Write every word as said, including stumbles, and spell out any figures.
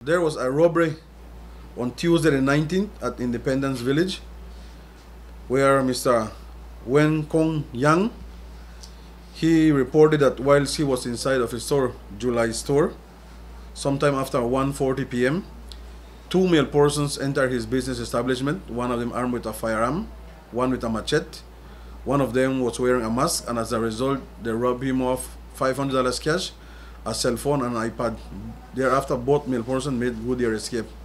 There was a robbery on Tuesday the nineteenth at Independence Village, where Mister Wen Quong Yian, he reported that whilst he was inside of his store, July store, sometime after one forty p m, two male persons entered his business establishment, one of them armed with a firearm, one with a machete. One of them was wearing a mask, and as a result, they robbed him of five hundred dollars cash, a cell phone, and an iPad. Thereafter, both male persons made good their escape.